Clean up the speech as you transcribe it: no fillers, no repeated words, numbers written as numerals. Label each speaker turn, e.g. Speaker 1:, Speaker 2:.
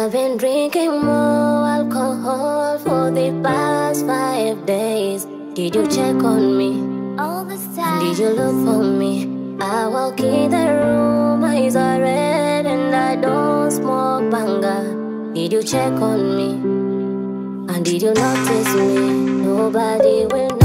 Speaker 1: I've been drinking more alcohol for the past 5 days. Did you check on me?
Speaker 2: All this time.
Speaker 1: Did you look for me? I walk in the room, my eyes are red and I don't smoke banga. Did you check on me? And did you notice me? Nobody will know.